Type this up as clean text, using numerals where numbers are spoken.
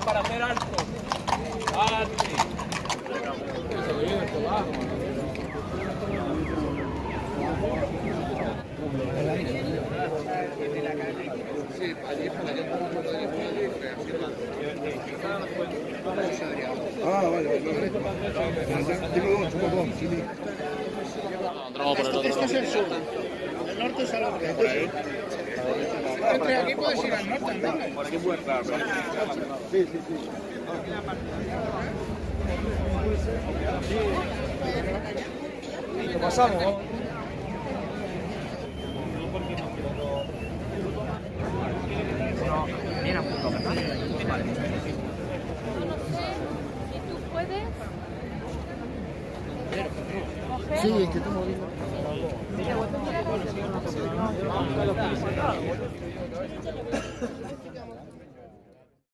para hacer alto. Arte. Ah, vale, vale. Este es el sur. El norte es al otro. Entre aquí puedes ir al norte, ¿no? Por aquí puede entrar. Sí, sí, sí. ¿Qué pasamos? Bien apuntado, ¿verdad? Vale. ¿Y tú puedes? Sí, que te moviendo. ¿Qué